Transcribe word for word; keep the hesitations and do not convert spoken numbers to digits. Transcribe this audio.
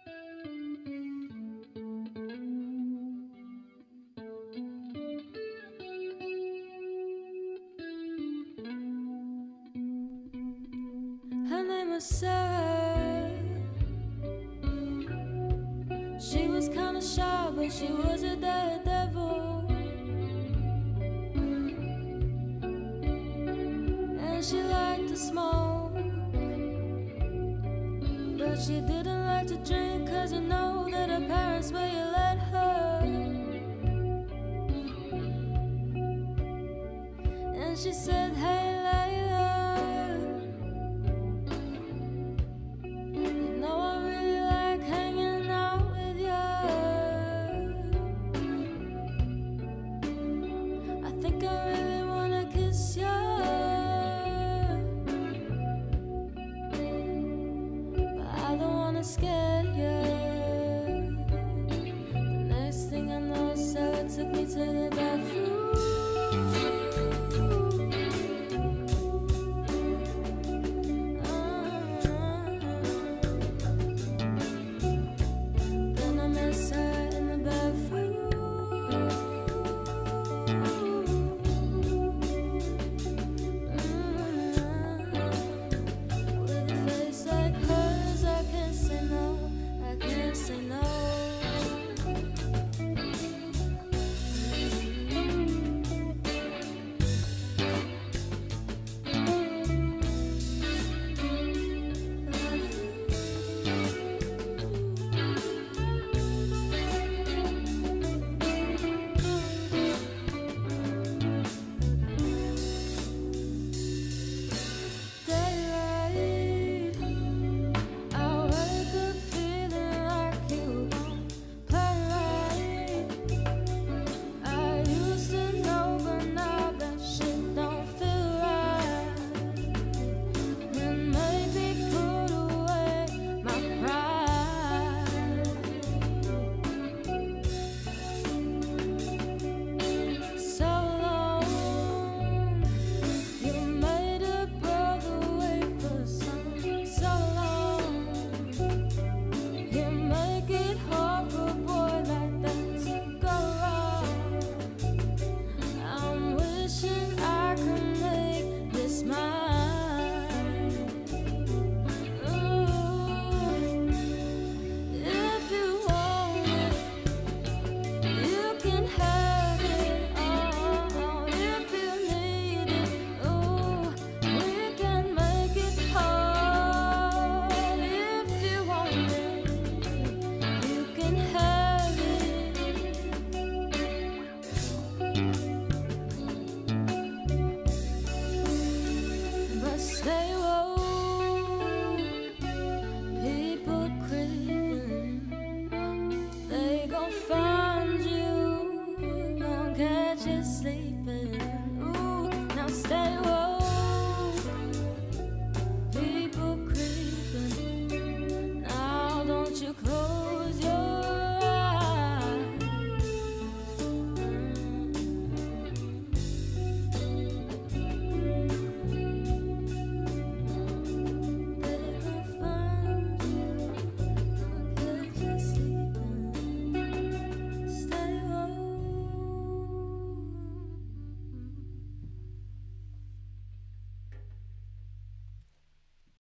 Her name was Sarah. She was kinda shy, but she was a daredevil. And she liked to smoke, but she didn't like to drink, 'cause you know that her parents wouldn't let her. And she said, hey Layla, you know I really like hanging out with you. I think I really wanna kiss you, but I don't wanna scare you. The next thing I know, Sarah took me to the bathroom. Stay